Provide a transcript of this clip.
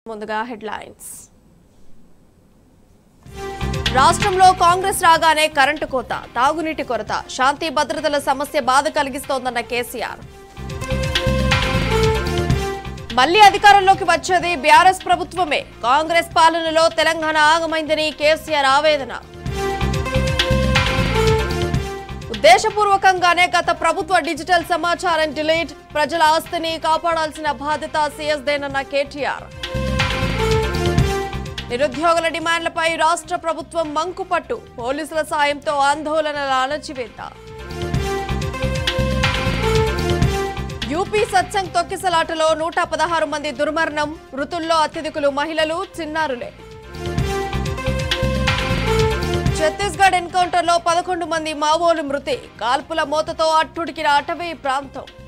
ముందుగా హెడ్లైన్స్. రాష్ట్రంలో కాంగ్రెస్ రాగానే కరెంటు కోత, తాగునీటి కొరత, శాంతి భద్రతల సమస్య బాధ కలిగిస్తోందన్న కేసీఆర్. మళ్లీ అధికారంలోకి వచ్చేది బీఆర్ఎస్ ప్రభుత్వమే, కాంగ్రెస్ పాలనలో తెలంగాణ ఆగమైందని కేసీఆర్ ఆవేదన. ఉద్దేశపూర్వకంగానే గత ప్రభుత్వ డిజిటల్ సమాచారం డిలీట్, ప్రజల ఆస్తిని కాపాడాల్సిన బాధ్యత సీఎస్దేనన్న కేటీఆర్. నిరుద్యోగుల డిమాండ్లపై రాష్ట్ర ప్రభుత్వం మంకుపట్టు, పోలీసుల సాయంతో ఆందోళనల అణచివేత. యూపీ సత్సంగ్ తొక్కిసలాటలో 116 మంది దుర్మరణం, మృతుల్లో అత్యధికులు మహిళలు, చిన్నారులే. ఛత్తీస్గఢ్ ఎన్కౌంటర్లో 11 మంది మావోలు మృతి, కాల్పుల మోతతో అట్టుడికిన అటవీ ప్రాంతం.